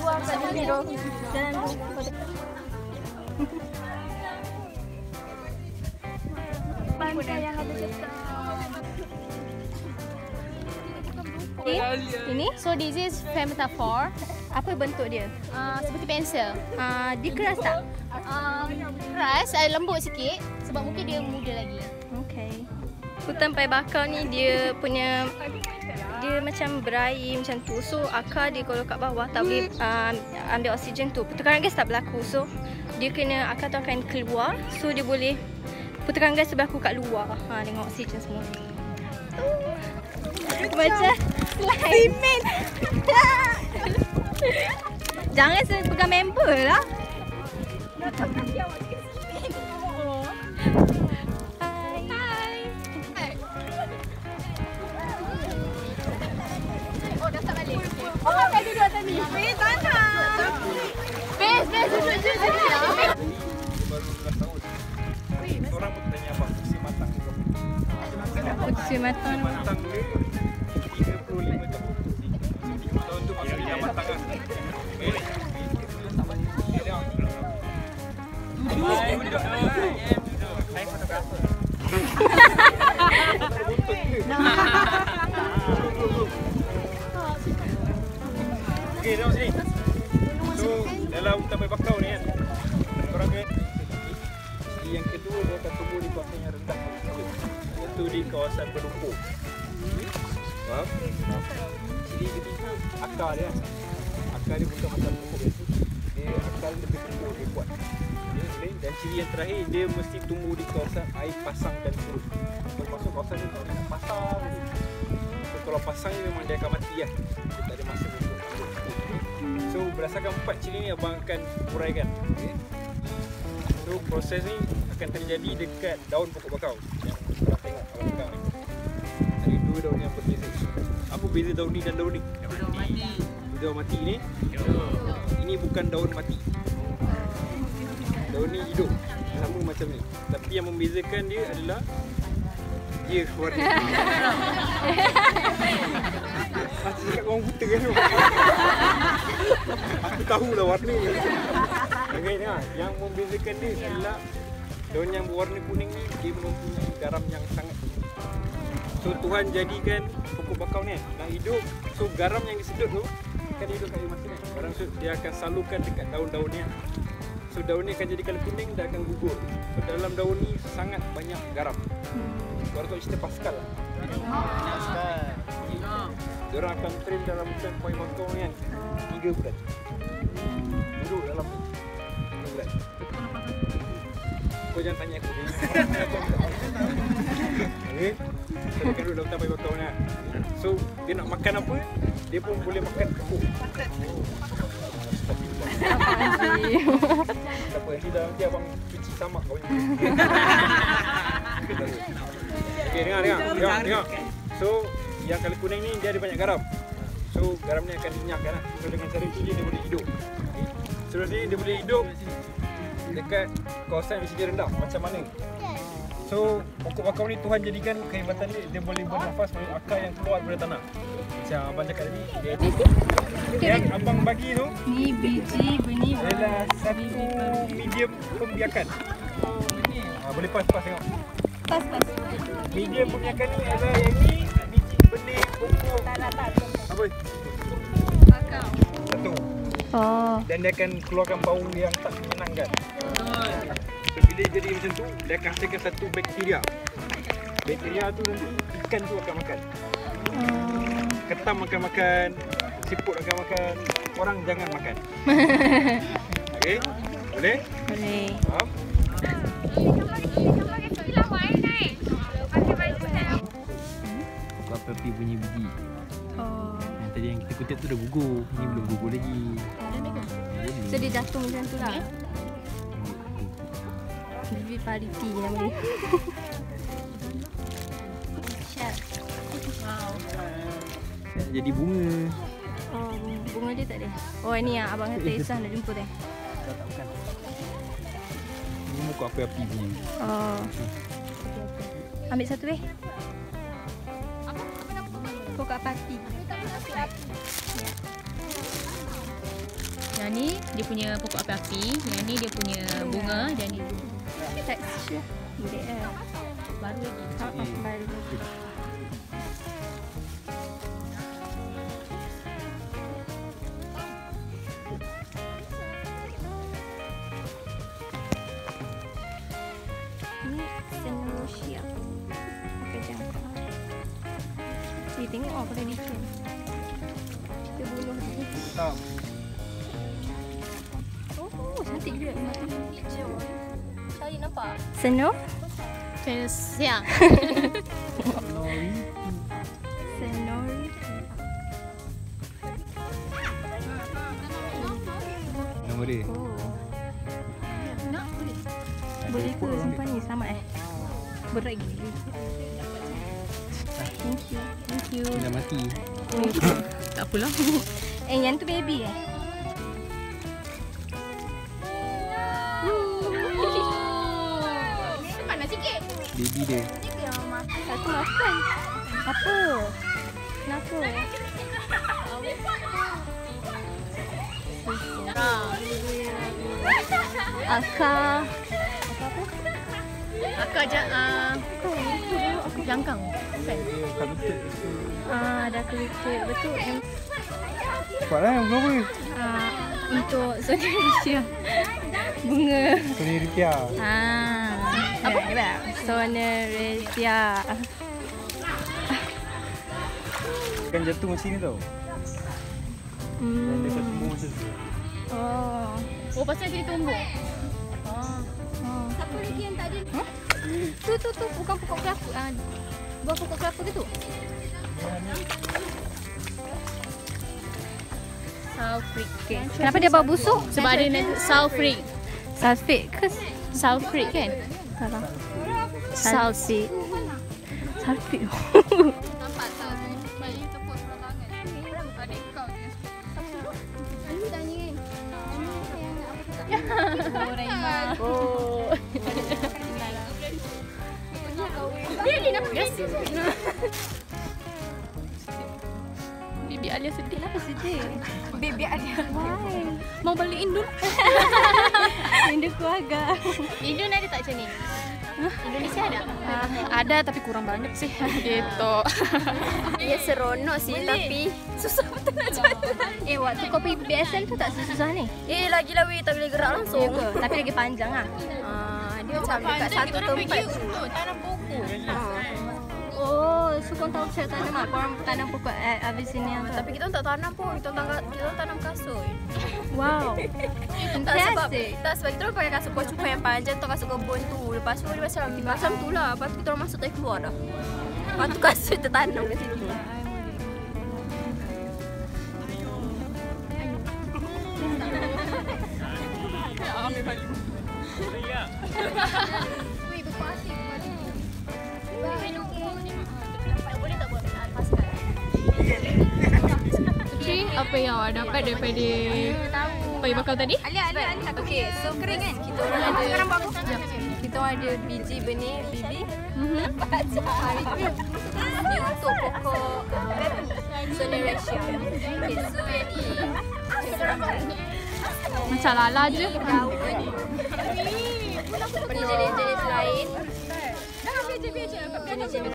Dua kat sini tu. Jalan tu. Pantai yang ada cetak. Ini? So this is femetaphor. Apa bentuk dia? Seperti pensel. Dia keras tak? Keras, lembut sikit sebab mungkin dia muda lagi. Okay. Hutan pai bakau ni dia punya macam berair macam tu. So akar dia kalau kat bawah tak boleh ambil oksigen tu. Pertukaran gas tak berlaku. So dia kena akar tu akan keluar. So dia boleh pertukaran gas berlaku kat luar dengan oksigen semua. Macam simen. Jangan pegang member lah. Oh, dah duduk atas ni. Tak nak. Best, duduk je. Baru 12 tahun. Orang pun tanya apa usia matang ni. Usia matang. Matang dia 35 tahun. 35 tahun tu maksudnya matang kan. Saya fotografer. Okey, tengok sini. So, dalam hutan pai bakau ni kan, korang kan, yang kedua dia akan tumbuh di kawasan yang rendah, iaitu di kawasan berlumpur. Faham? Ciri ketiga, akar dia. Akar dia bukan macam pokok biasa. Dia akar lebih tumbuh, lebih kuat. Dan ciri yang terakhir, dia mesti tumbuh di kawasan air pasang dan surut. Termasuk kawasan ni kalau dia nak pasang. So, kalau pasang ni memang dia akan mati lah. Dia tak ada masa untuk. So berdasarkan 4 ciri ni abang akan uraikan. Okay. So proses ni akan terjadi dekat daun pokok bakau yang korang tengok kalau pegang ni. Ada 2 daun yang berbeza. Apa beza daun ni dan daun ni? Daun mati. Daun mati ni? Ini bukan daun mati. Daun ni hidup. Sama macam ni. Tapi yang membezakan dia adalah dia warna. Aku cakap orang buta kan tu. Aku tahulah warna ni. Okay, yang membezakan dia adalah daun yang berwarna kuning ni dia mempunyai garam yang sangat tinggi. So Tuhan jadikan pokok bakau ni nak hidup. So garam yang disedut tu kan hidup kat air masa ni. Garam tu dia akan salurkan dekat daun-daun ni. So daun ni akan jadi colour kuning dan akan gugur. So dalam daun ni sangat banyak garam. Korang tahu istilah Pascal lah. Pascal. Diorang akan train dalam hutan pai bakau ni kan 3 bulan. Duduk dalam 3 bulan. Kau jangan tanya aku. Okay. So dia akan duduk dalam hutan pai bakau ni kan. So dia nak makan apa, dia pun boleh makan kebun. Tak apa, nanti abang cuci samak kau ni. Okay, dengar. So, yang colour kuning ni dia ada banyak garam. So, garam ni akan dinyahkan lah. So, dengan cara itu dia boleh hidup. Okay. Seterusnya dia boleh hidup dekat kawasan yang bersih rendah. Macam mana? So, pokok bakau ni Tuhan jadikan kehebatan dia boleh bernafas melalui akar yang keluar daripada tanah. Macam abang cakap tadi, yang abang bagi tu Ni biji benih adalah satu medium pembiakan. Boleh pas tengok. Pas. Medium pembiakan ni adalah yang ni biji benih pokok. Apa? Bakau. Satu. Oh. Dan dia akan keluarkan bau yang tak menyenangkan. So bila jadi macam tu, dia akan hasilkan satu bakteria. Bakteria tu nanti ikan tu akan makan. Ketam akan makan, siput akan makan, orang jangan makan. Okey? Boleh? Boleh. Faham? Pokok api punya biji. Yang tadi yang kita kutip tu dah gugur. Ini belum gugur lagi. So dia jatuh macam tu lah. Viviparity nama dia. Wow. Jadi bunga. Oh, bunga dia tak ada. Oh, ini yang abang kata Isah nak jumpa dia. Tak bukan. Ini muka api-api punya. Oh. Ambil satu weh. Pokok api. Yang ni dia punya pokok api-api, yang ni dia punya bunga dan ni Texture. Dia baru lagi. baru. Ni Senosia. Pakai jangka. Tengok pada design. Kita bunuh ni. Tak. Oh, cantik dia. Hijau. Cari nampak? Seno? Siang. Senori. Nama dia. Oh. Nak boleh. Boleh ke simpan ni? Selamat Berat gila. Thank you. Thank you. Dia dah mati. Tak apalah. Yang tu baby Mana sikit? Baby dia. Aku makan. Apa? Kenapa? Akak. Akak jangkang. Kan? Dah kerikit. Betul. Cepatlah, bunga apa? Untuk Soneria. Bunga. Soneria. Apa? Soneria. Kan jatuh macam ni tau. Dan dia akan tumbuh macam tu. Oh. Pasal dia tumbuh. Siapa lagi yang tak ada? Tu bukan pokok kelapa. Buah pokok kelapa ke tu? Sulfuric. Kenapa dia bau busuk? Sebab ada sulfuric. Sulfate ke? Sulfuric kan? Salah. Sulfate. Sulfate. Nampak tak? Balik tepuk sebelah tangan. Ada kau je. Ini tanya kan? Oh, Raima. Oh. Dia ni nampak biasa. Bibi Alia sedih lah. Sedih. Baby ada. Why? Mau balik Indon. Rindu keluarga. Indon ada tak macam ni? Indonesia ada? Ada tapi kurang banyak sih. Gitu. Dia seronok sih tapi susah betul nak jalan. Waktu kau pergi BSM tu tak susah ni? Lagilah weh tak boleh gerak langsung. Tapi lagi panjang lah. Dia macam dekat satu tempat. Tanam pokok. Oh, so kau tahu cara tanam apa? Korang tanam pokok habis sini yang Tapi kita tak tanam pun, kita tanam kasut. wow. Tak sebab kita orang pakai kasut cukup yang panjang atau kasut kebun tu. Lepas tu dia macam tu lah. Lepas tu kita orang masuk tak keluar dah. Lepas tu kasut tertanam kat situ. Ambil balik. Boleh ya? Boleh tak buat pasal? Okey, apa yang awak dapat daripada paya bakal tadi? Okey, so kering kan? Kita orang ada kita orang ada biji benih bibi. Ini untuk pokok Soneria. Okey, so yang ni Macam lala je. daun. Ini jenis-jenis lain. Jenis-jenis